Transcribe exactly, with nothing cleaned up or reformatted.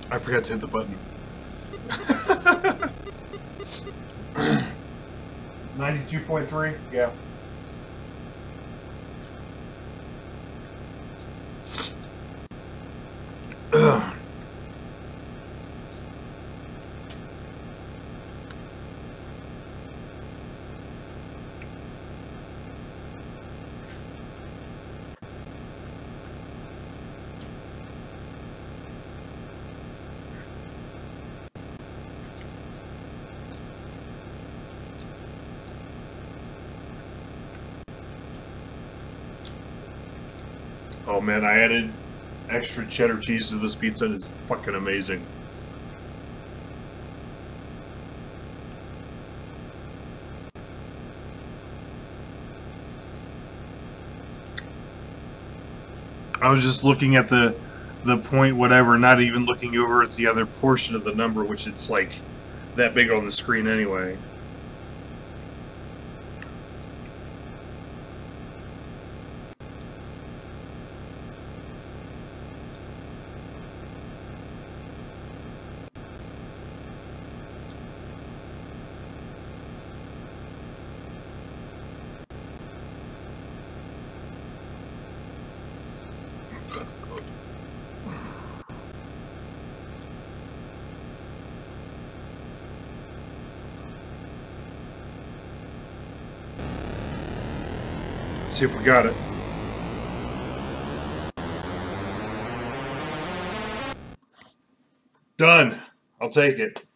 I forgot to hit the button. ninety-two point three? Yeah. Ugh. Oh man, I added extra cheddar cheese to this pizza and it's fucking amazing. I was just looking at the the point whatever, not even looking over at the other portion of the number, which it's like that big on the screen anyway. Let's see if we got it. Done. I'll take it.